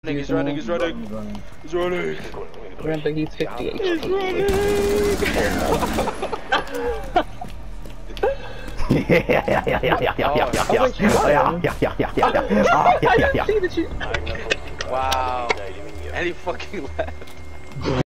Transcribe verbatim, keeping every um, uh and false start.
He's running, he's running, he's running. He's running. Remember, he's fifty H P. He's running. Yeah, yeah, yeah, yeah, yeah, yeah, yeah, yeah, yeah, yeah, yeah, yeah, yeah, yeah, yeah. Wow. And he fucking left.